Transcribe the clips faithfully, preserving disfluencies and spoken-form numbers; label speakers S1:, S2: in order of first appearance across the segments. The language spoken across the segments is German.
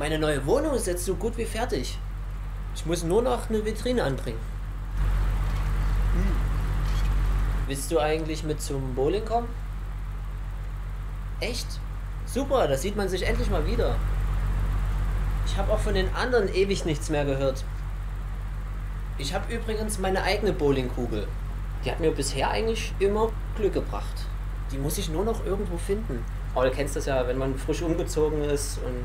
S1: Meine neue Wohnung ist jetzt so gut wie fertig. Ich muss nur noch eine Vitrine anbringen. Hm. Willst du eigentlich mit zum Bowling kommen? Echt? Super, da sieht man sich endlich mal wieder. Ich habe auch von den anderen ewig nichts mehr gehört. Ich habe übrigens meine eigene Bowlingkugel. Die hat mir bisher eigentlich immer Glück gebracht. Die muss ich nur noch irgendwo finden. Aber du kennst das ja, wenn man frisch umgezogen ist und...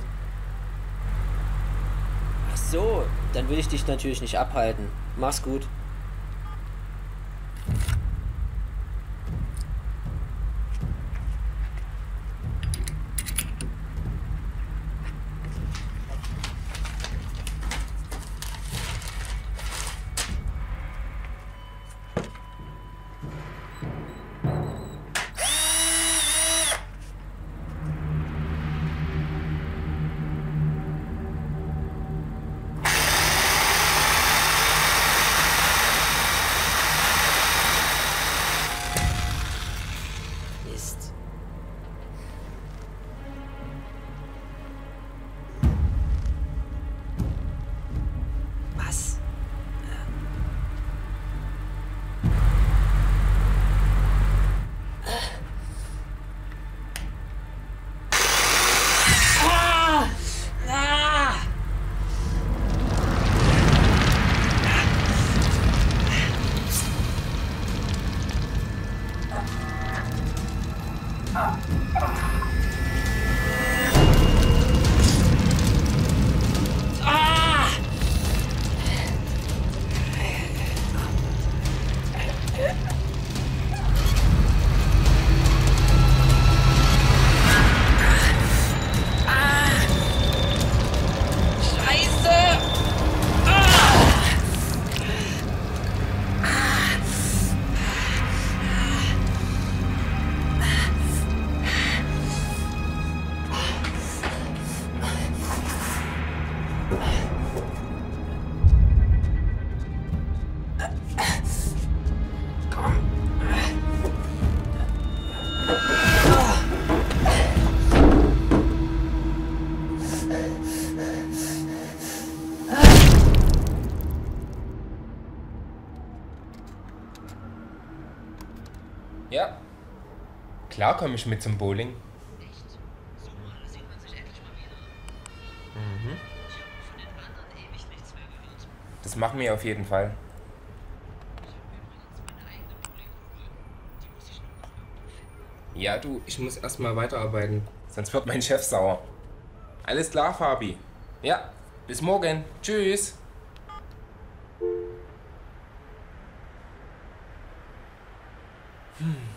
S1: Ach so, dann will ich dich natürlich nicht abhalten. Mach's gut.
S2: Ja, klar komme ich mit zum Bowling.
S1: Echt? Super, da sieht man sich endlich mal wieder.
S2: Mhm.
S1: Ich habe auch von den anderen ewig nichts mehr gehört.
S2: Das machen wir auf jeden Fall.
S1: Ich habe übrigens meine eigene Bowlingkugel. Die muss ich nur noch irgendwo finden.
S2: Ja, du, ich muss erstmal weiterarbeiten, sonst wird mein Chef sauer. Alles klar, Fabi. Ja, bis morgen. Tschüss. Hm.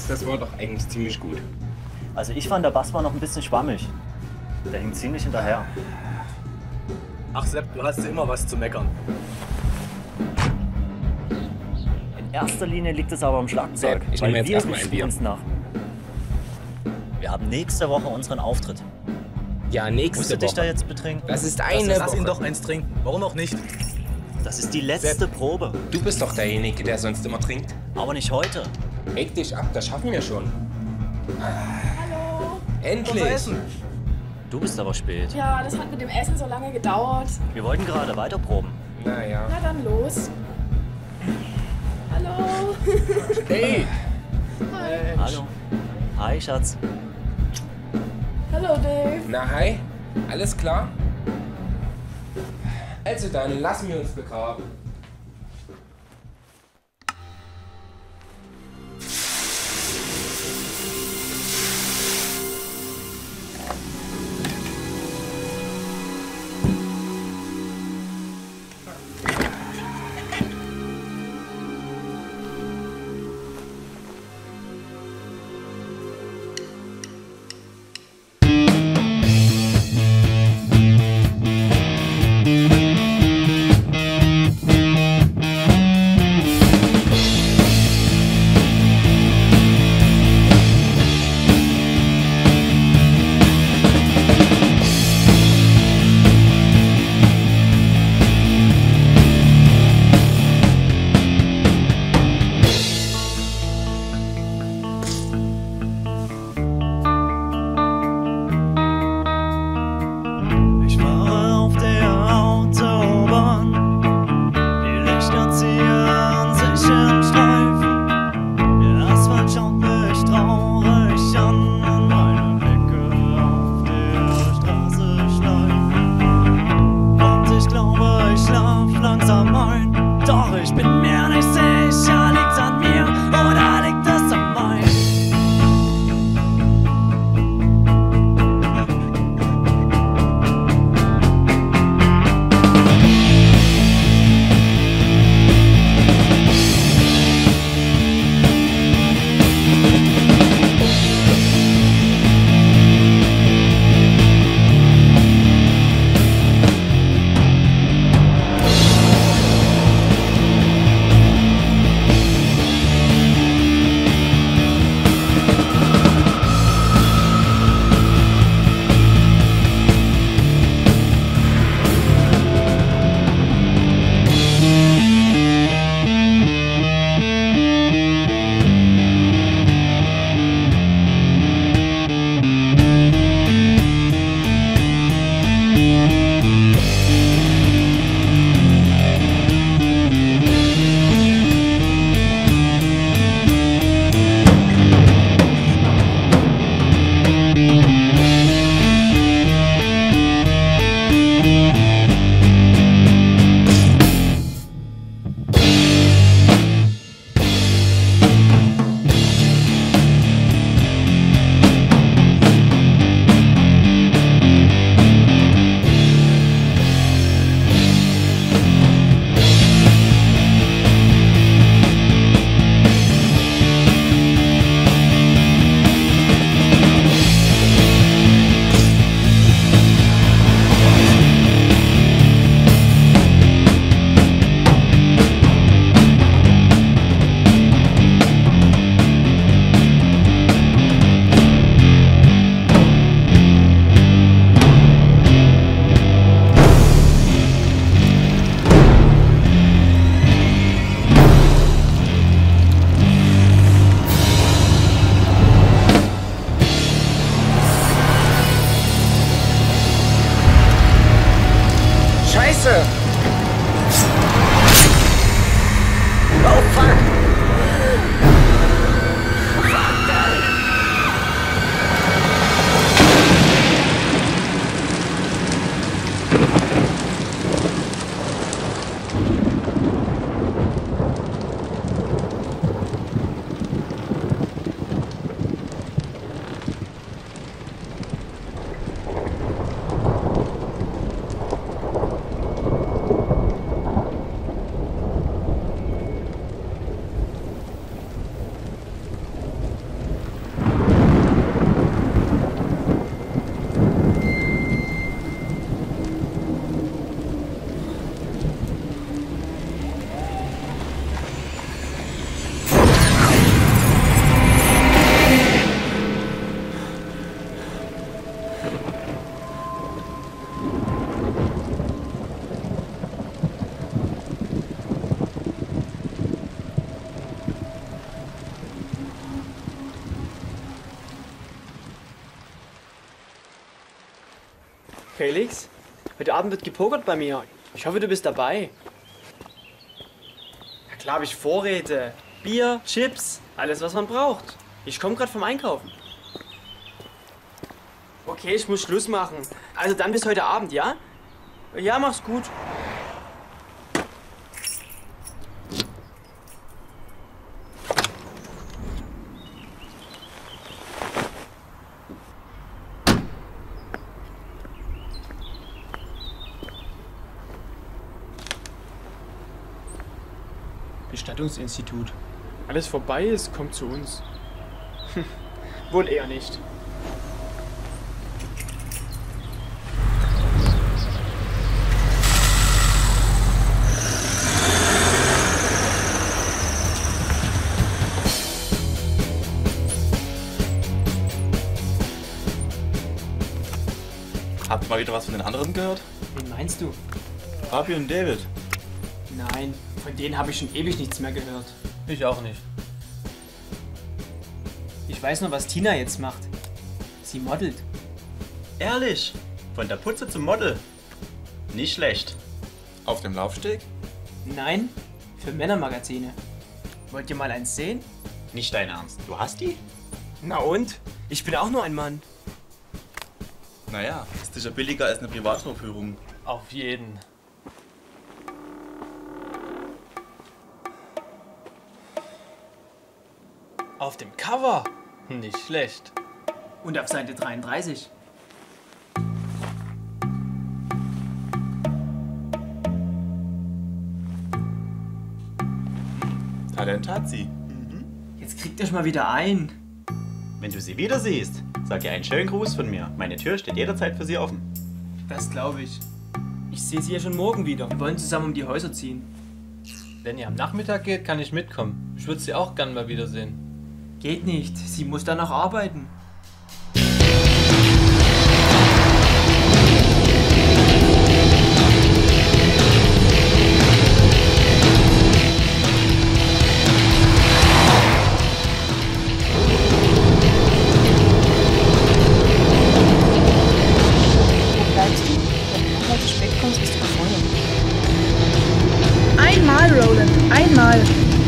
S2: das war doch eigentlich ziemlich gut.
S3: Also ich fand, der Bass war noch ein bisschen schwammig. Der hing ziemlich hinterher.
S4: Ach Sepp, du hast immer was zu meckern.
S3: In erster Linie liegt es aber am Schlagzeug,
S2: Sepp, ich
S3: weil
S2: nehme jetzt
S3: wir
S2: erstmal ein
S3: richten
S2: Bier.
S3: uns nach. Wir haben nächste Woche unseren Auftritt.
S2: Ja, nächste
S3: Musst du dich
S2: Woche.
S3: da jetzt betrinken?
S2: Das ist
S4: Das
S2: eine
S4: ist, lass
S2: Woche.
S4: ihn doch eins trinken. Warum auch nicht?
S3: Das ist die letzte
S4: Sepp.
S3: Probe.
S2: Du bist doch derjenige, der sonst immer trinkt.
S3: Aber nicht heute.
S2: Reg dich ab, das schaffen wir schon.
S5: Hallo.
S2: Endlich!
S4: Unser Essen.
S3: Du bist aber spät.
S5: Ja, das hat mit dem Essen so lange gedauert.
S3: Wir wollten gerade weiterproben.
S2: Naja.
S5: Na dann los. Hallo.
S4: Hey!
S5: Hi.
S3: Hallo. Hi, Schatz.
S5: Hallo, Dave.
S2: Na hi, alles klar? Also dann, lassen wir uns begraben.
S3: Ich fahre auf der Autobahn. Die Lichter ziehen sich in Streifen. Der Asphalt schaut mich traurig an. Und meine Blicke auf der Straße schleifen. Und ich glaube, ich schlaf langsam ein. Doch ich bin mir nicht sicher, liegt's an mir oder liegt es am Main?
S6: Felix, heute Abend wird gepokert bei mir. Ich hoffe, du bist dabei. Ja klar, habe ich Vorräte. Bier, Chips, alles, was man braucht. Ich komme gerade vom Einkaufen. Okay, ich muss Schluss machen. Also dann bis heute Abend, ja? Ja, mach's gut. Bestattungsinstitut. Alles vorbei ist, kommt zu uns. Wohl eher nicht.
S7: Habt ihr mal wieder was von den anderen gehört?
S6: Wen meinst du?
S7: Fabi und David.
S6: Nein, von denen habe ich schon ewig nichts mehr gehört.
S8: Ich auch nicht.
S6: Ich weiß nur, was Tina jetzt macht. Sie modelt.
S7: Ehrlich? Von der Putze zum Model? Nicht schlecht. Auf dem Laufsteg?
S6: Nein, für Männermagazine. Wollt ihr mal eins sehen?
S7: Nicht dein Ernst. Du hast die?
S6: Na und? Ich bin auch nur ein Mann.
S7: Naja, ist sicher billiger als eine Privatvorführung.
S8: Auf jeden. Auf dem Cover? Nicht schlecht.
S6: Und auf Seite dreiunddreißig.
S7: Talent hat sie.
S6: Jetzt kriegt euch mal wieder ein.
S7: Wenn du sie wieder siehst, sag ihr einen schönen Gruß von mir. Meine Tür steht jederzeit für sie offen.
S6: Das glaube ich. Ich sehe sie ja schon morgen wieder. Wir wollen zusammen um die Häuser ziehen.
S8: Wenn ihr am Nachmittag geht, kann ich mitkommen. Ich würde sie auch gern mal wiedersehen.
S6: Geht nicht. Sie muss danach arbeiten.
S5: Wo bleibst du? Wenn du nochmal zu spät kommst, bist du gefeuert. Einmal, Roland. Einmal.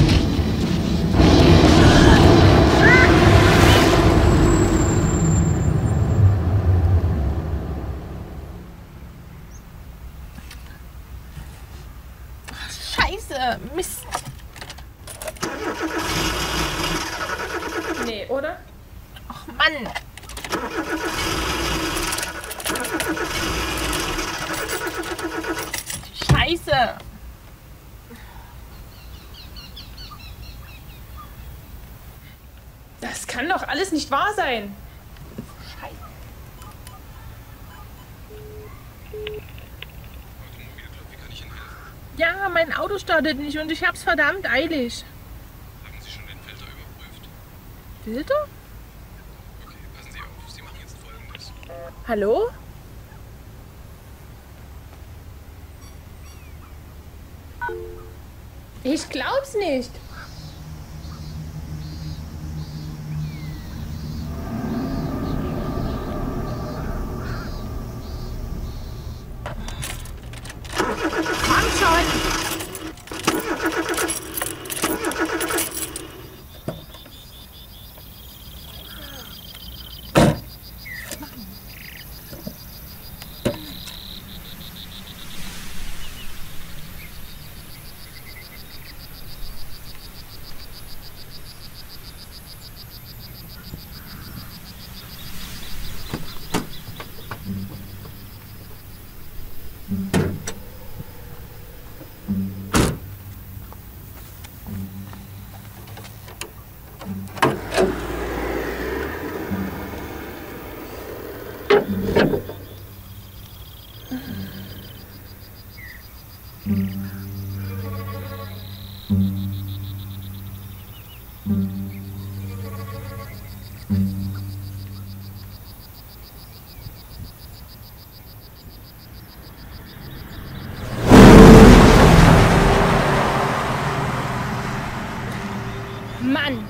S9: Scheiße, Mist.
S5: Nee, oder?
S9: Ach Mann. Scheiße.
S5: Das kann doch alles nicht wahr sein.
S9: Scheiße. Ja, mein Auto startet nicht und ich hab's verdammt eilig.
S2: Haben Sie schon den Filter überprüft?
S9: Filter?
S2: Okay, passen Sie auf. Sie machen jetzt Folgendes.
S9: Hallo? Ich glaub's nicht. Komm schon!
S5: Mann!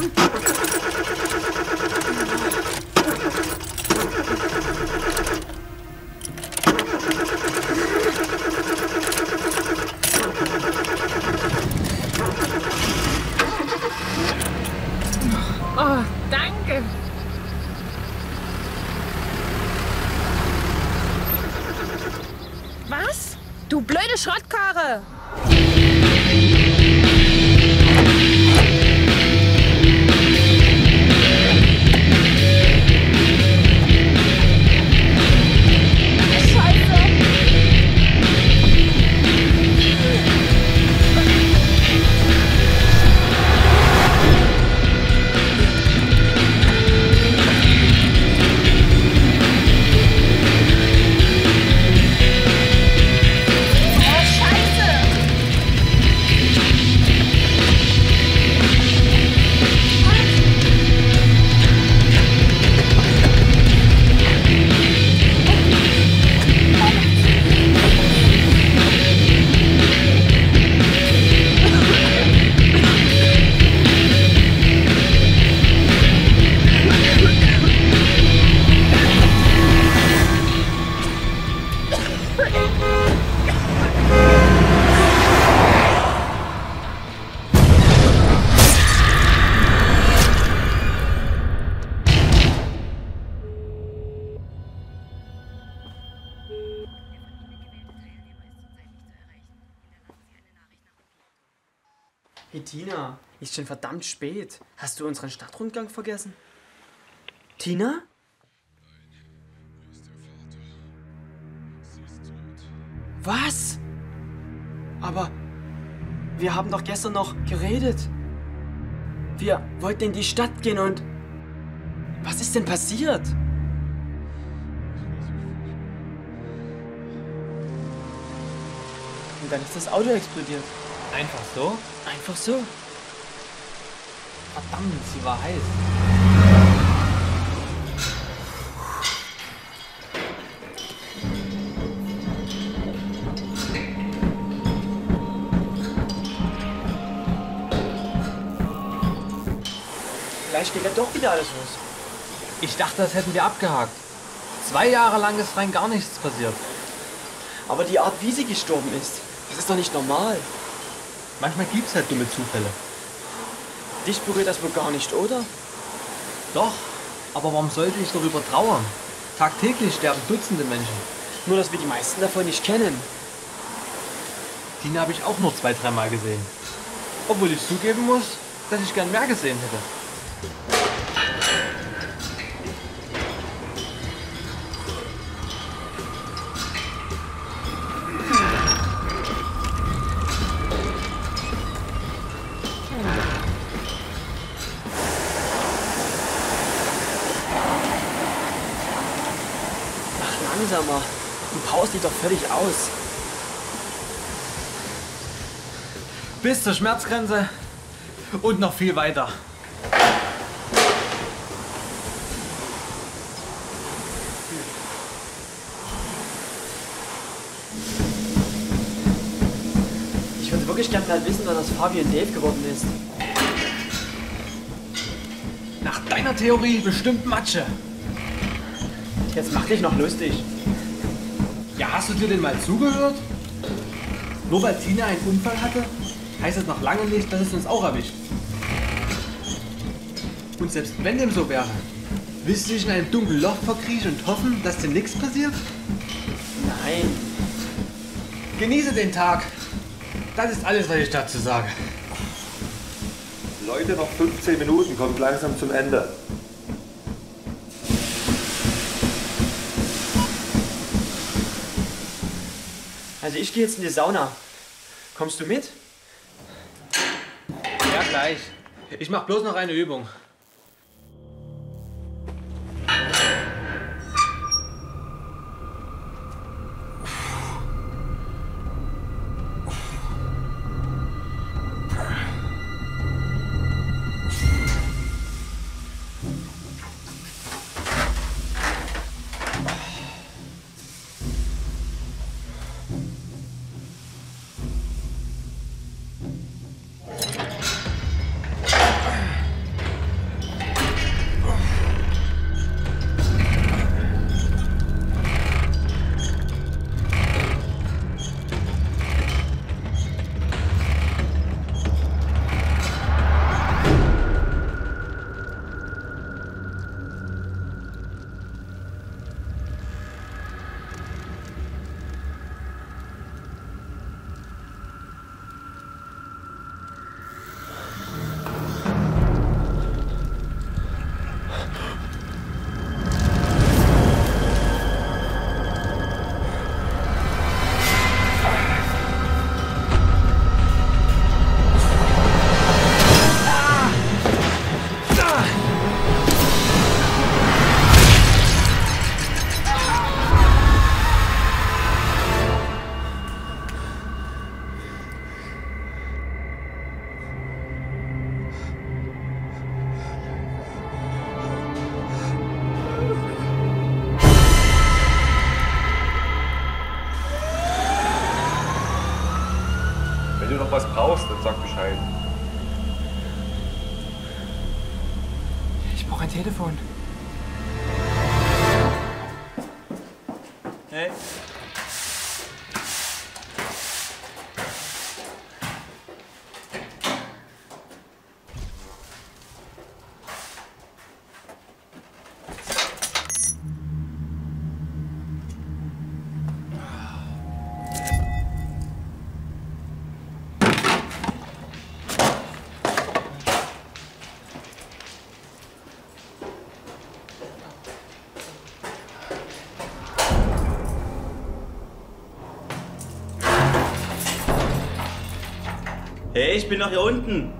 S9: Oh, danke. Was? Du blöde Schrottkarre!
S10: Hey Tina, ist schon verdammt spät. Hast du unseren Stadtrundgang vergessen? Tina? Was? Aber wir haben doch gestern noch geredet. Wir wollten in die Stadt gehen und... Was ist denn passiert? Und dann ist das Auto explodiert.
S8: Einfach so?
S10: Einfach so.
S8: Verdammt, sie war heiß.
S10: Vielleicht geht ja doch wieder alles los.
S8: Ich dachte, das hätten wir abgehakt. Zwei Jahre lang ist rein gar nichts passiert.
S10: Aber die Art, wie sie gestorben ist, das ist doch nicht normal.
S8: Manchmal gibt's halt dumme Zufälle.
S10: Dich berührt das wohl gar nicht, oder?
S8: Doch, aber warum sollte ich darüber trauern? Tagtäglich sterben Dutzende Menschen.
S10: Nur, dass wir die meisten davon nicht kennen.
S8: Tina habe ich auch nur zwei, dreimal gesehen. Obwohl ich zugeben muss, dass ich gern mehr gesehen hätte.
S10: Langsamer. Die Pause sieht doch völlig aus.
S8: Bis zur Schmerzgrenze und noch viel weiter.
S10: Ich würde wirklich gerne mal wissen, wann das Fabi und Dave geworden ist.
S8: Nach deiner Theorie bestimmt Matsche.
S10: Jetzt mach dich noch lustig.
S8: Ja, hast du dir denn mal zugehört? Nur weil Tina einen Unfall hatte, heißt das noch lange nicht, dass es uns auch erwischt. Und selbst wenn dem so wäre, willst du dich in einem dunklen Loch verkriechen und hoffen, dass dir nichts passiert?
S10: Nein.
S8: Genieße den Tag. Das ist alles, was ich dazu sage.
S11: Leute, noch fünfzehn Minuten, kommt langsam zum Ende.
S10: Also ich gehe jetzt in die Sauna. Kommst du mit?
S8: Ja, gleich. Ich mach bloß noch eine Übung.
S10: Telefon.
S7: Hey. Hey, ich bin noch hier unten.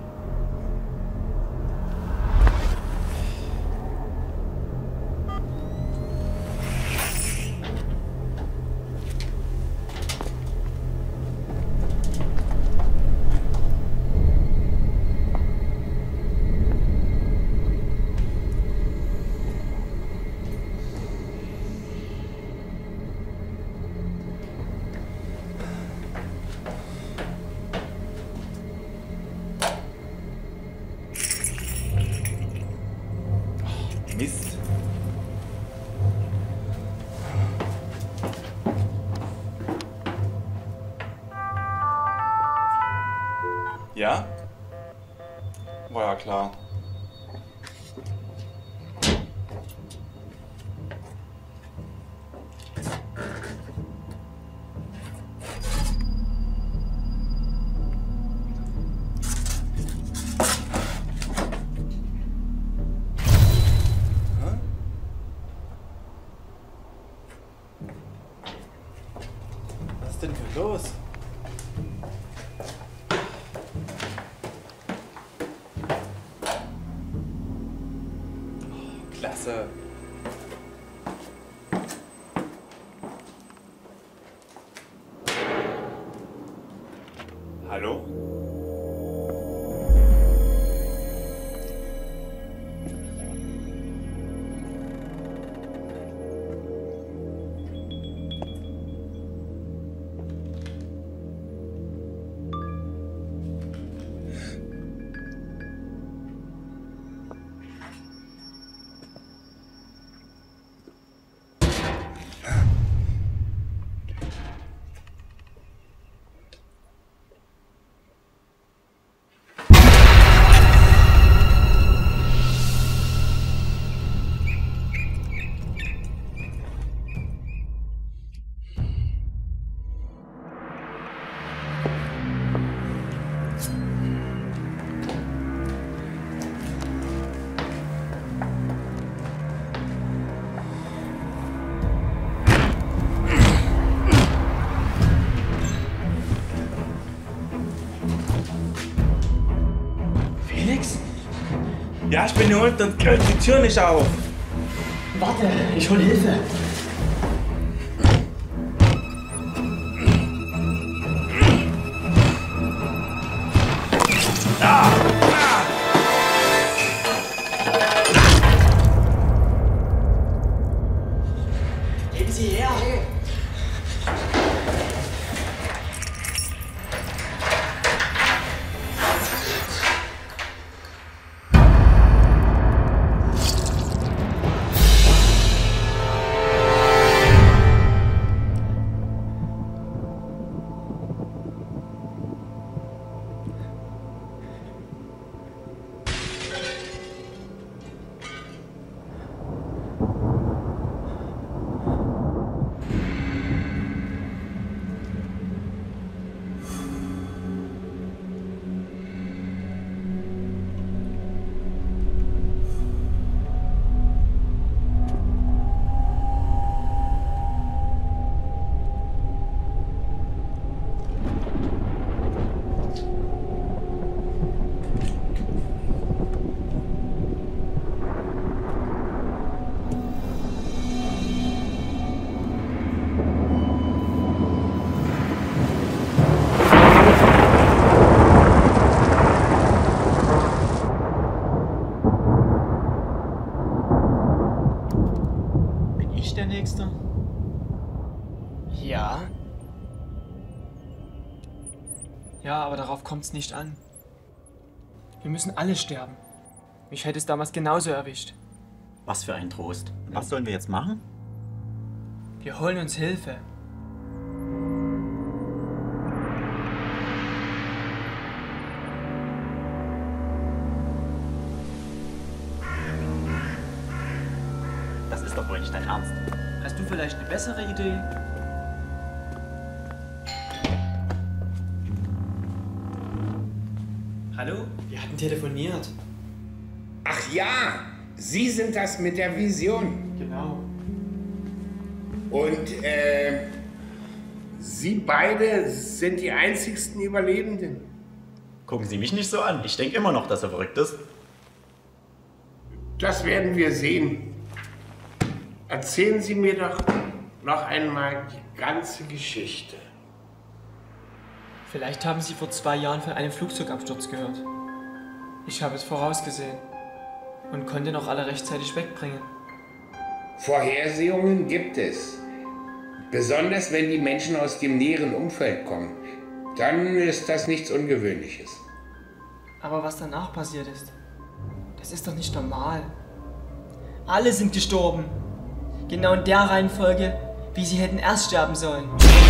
S7: Mist. Ja? War ja klar. Was ist denn hier los? Oh, klasse. Hallo? Ja, ich bin hier unten und krieg die Tür nicht auf.
S10: Warte, ich hol Hilfe.
S7: Ah!
S10: Geben Sie her. Der Nächste? Ja. Ja, aber darauf kommt's nicht an. Wir müssen alle sterben. Mich hätte es damals genauso erwischt.
S7: Was für ein Trost. Und was sollen wir jetzt machen?
S10: Wir holen uns Hilfe.
S7: Das ist doch wohl nicht dein Ernst.
S10: Hast du vielleicht eine bessere Idee? Hallo? Wir hatten telefoniert.
S2: Ach ja, Sie sind das mit der Vision.
S10: Genau.
S2: Und äh, Sie beide sind die einzigsten Überlebenden.
S7: Gucken Sie mich nicht so an. Ich denke immer noch, dass er verrückt ist.
S2: Das werden wir sehen. Erzählen Sie mir doch noch einmal die ganze Geschichte.
S10: Vielleicht haben Sie vor zwei Jahren von einem Flugzeugabsturz gehört. Ich habe es vorausgesehen und konnte noch alle rechtzeitig wegbringen.
S2: Vorhersehungen gibt es. Besonders wenn die Menschen aus dem näheren Umfeld kommen. Dann ist das nichts Ungewöhnliches.
S10: Aber was danach passiert ist, das ist doch nicht normal. Alle sind gestorben. Genau in der Reihenfolge, wie sie hätten erst sterben sollen.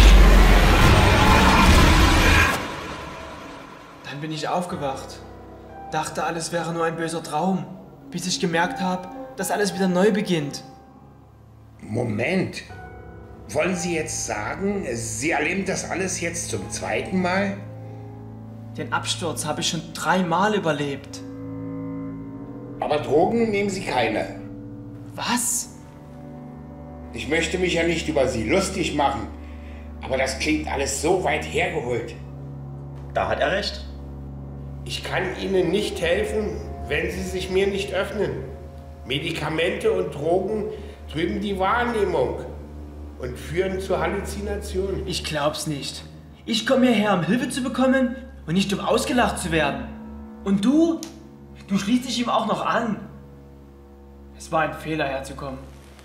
S10: Dann bin ich aufgewacht. Dachte, alles wäre nur ein böser Traum. Bis ich gemerkt habe, dass alles wieder neu beginnt.
S2: Moment. Wollen Sie jetzt sagen, Sie erleben das alles jetzt zum zweiten Mal?
S10: Den Absturz habe ich schon dreimal überlebt.
S2: Aber Drogen nehmen Sie keine.
S10: Was?
S2: Ich möchte mich ja nicht über Sie lustig machen, aber das klingt alles so weit hergeholt.
S7: Da hat er recht.
S2: Ich kann Ihnen nicht helfen, wenn Sie sich mir nicht öffnen. Medikamente und Drogen trüben die Wahrnehmung und führen zu Halluzinationen.
S10: Ich glaub's nicht. Ich komme hierher, um Hilfe zu bekommen und nicht um ausgelacht zu werden. Und du? Du schließt dich ihm auch noch an. Es war ein Fehler, herzukommen.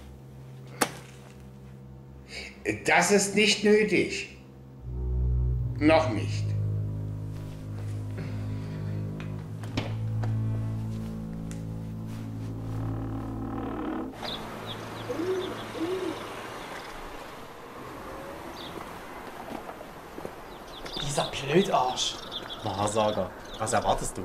S2: Das ist nicht nötig. Noch nicht.
S10: Dieser Blödarsch.
S7: Wahrsager, was erwartest du?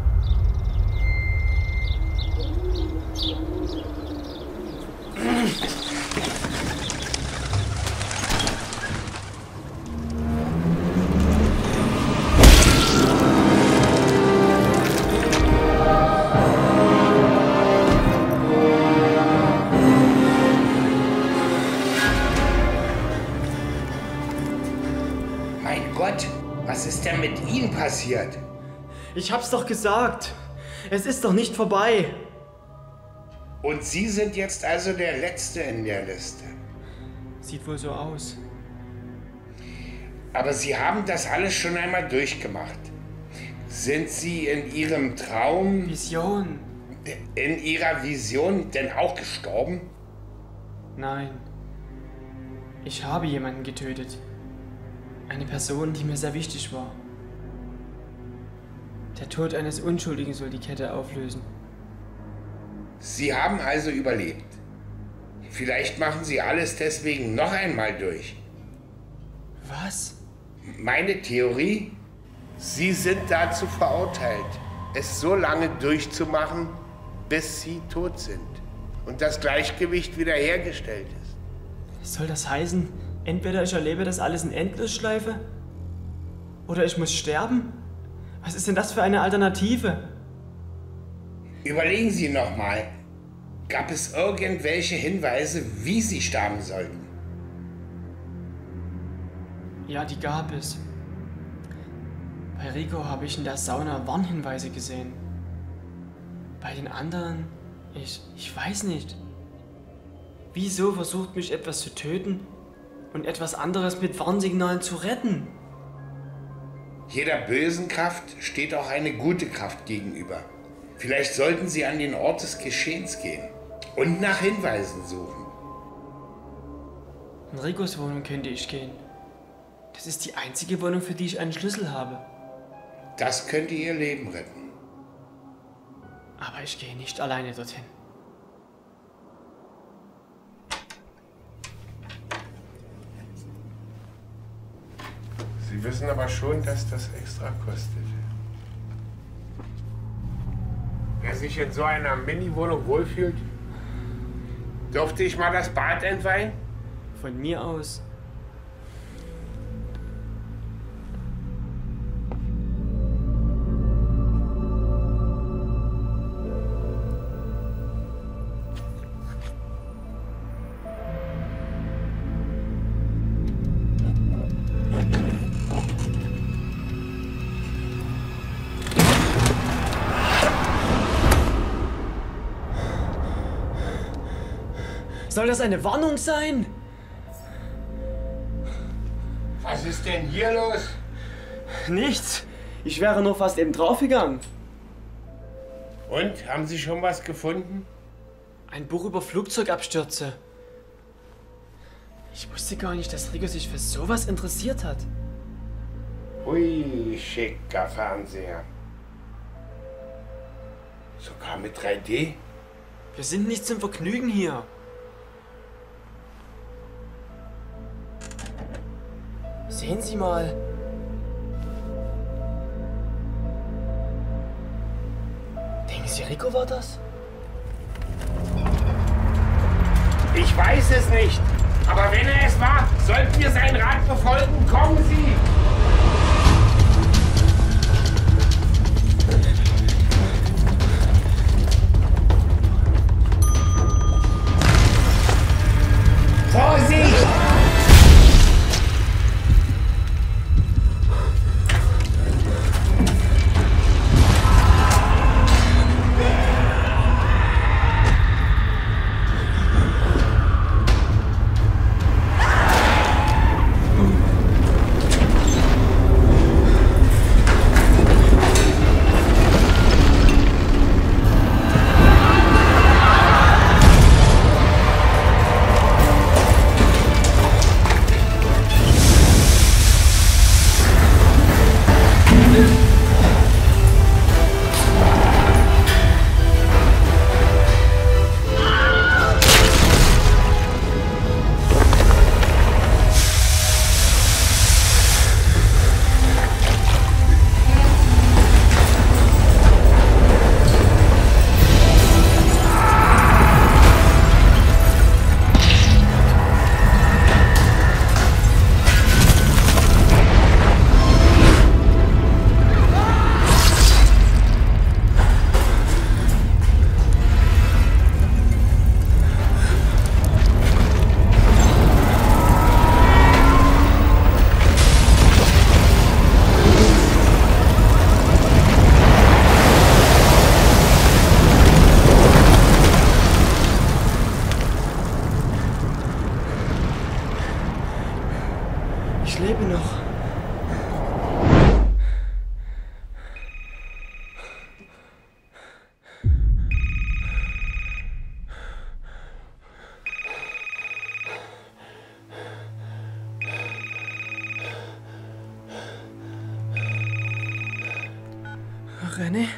S2: Mein Gott, was ist denn mit Ihnen passiert?
S10: Ich hab's doch gesagt. Es ist doch nicht vorbei.
S2: Und Sie sind jetzt also der Letzte in der Liste.
S10: Sieht wohl so aus.
S2: Aber Sie haben das alles schon einmal durchgemacht. Sind Sie in Ihrem Traum...
S10: Vision.
S2: In Ihrer Vision denn auch gestorben?
S10: Nein. Ich habe jemanden getötet. Eine Person, die mir sehr wichtig war. Der Tod eines Unschuldigen soll die Kette auflösen.
S2: Sie haben also überlebt. Vielleicht machen Sie alles deswegen noch einmal durch.
S10: Was?
S2: Meine Theorie? Sie sind dazu verurteilt, es so lange durchzumachen, bis Sie tot sind und das Gleichgewicht wiederhergestellt ist.
S10: Soll das heißen, entweder ich erlebe das alles in Endlosschleife oder ich muss sterben? Was ist denn das für eine Alternative?
S2: Überlegen Sie nochmal, gab es irgendwelche Hinweise, wie Sie sterben sollten?
S10: Ja, die gab es. Bei Rico habe ich in der Sauna Warnhinweise gesehen. Bei den anderen, ich, ich weiß nicht. Wieso versucht mich etwas zu töten und etwas anderes mit Warnsignalen zu retten?
S2: Jeder bösen Kraft steht auch eine gute Kraft gegenüber. Vielleicht sollten Sie an den Ort des Geschehens gehen und nach Hinweisen suchen.
S10: In Ricos Wohnung könnte ich gehen. Das ist die einzige Wohnung, für die ich einen Schlüssel habe.
S2: Das könnte Ihr Leben retten.
S10: Aber ich gehe nicht alleine dorthin.
S2: wissen aber schon, dass das extra kostet. Wer sich in so einer Mini-Wohnung wohlfühlt, durfte ich mal das Bad entweihen?
S10: Von mir aus. Soll das eine Warnung sein?
S2: Was ist denn hier los?
S10: Nichts. Ich wäre nur fast eben draufgegangen.
S2: Und? Haben Sie schon was gefunden?
S10: Ein Buch über Flugzeugabstürze. Ich wusste gar nicht, dass Rico sich für sowas interessiert hat.
S2: Hui, schicker Fernseher. Sogar mit drei D?
S10: Wir sind nicht zum Vergnügen hier. Sehen Sie mal. Denken Sie, Rico war das?
S2: Ich weiß es nicht. Aber wenn er es war, sollten wir seinen Rat befolgen. Kommen Sie! Vorsicht!
S10: Ich lebe noch. René?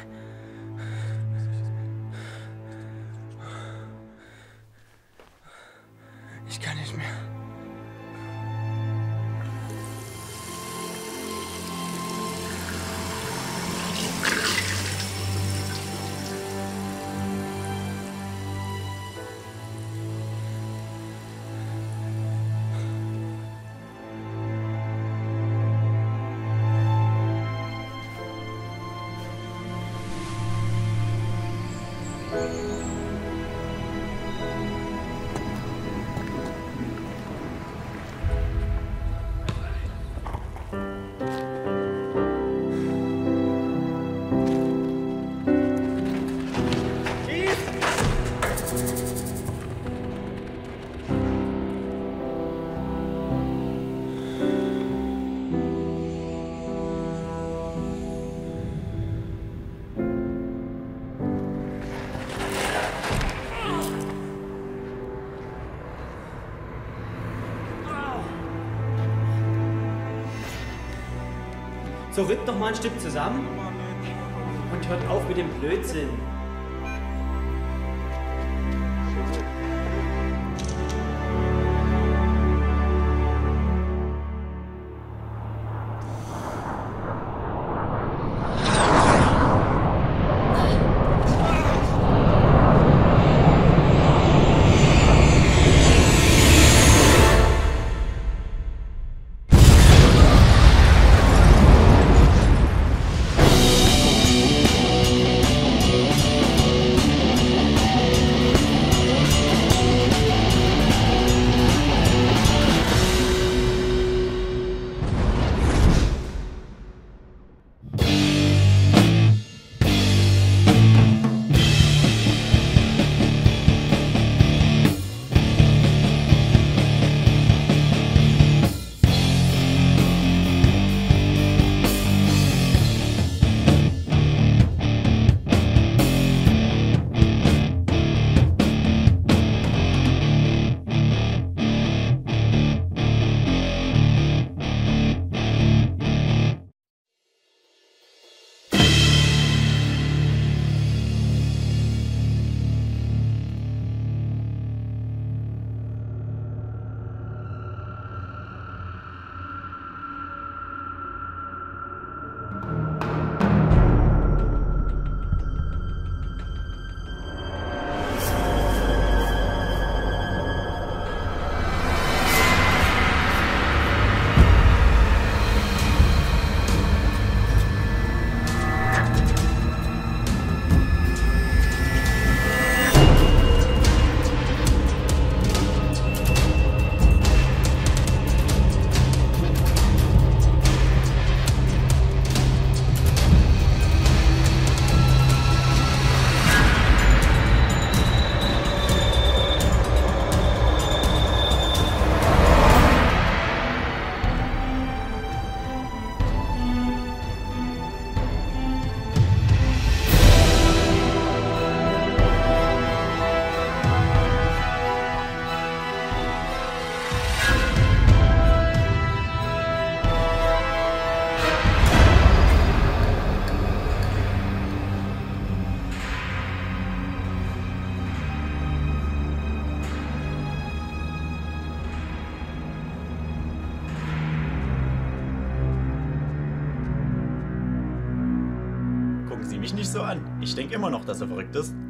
S10: Ich kann nicht mehr. So, rückt doch mal ein Stück zusammen und hört auf mit dem Blödsinn.
S7: mich nicht so an. Ich denke immer noch, dass er verrückt ist.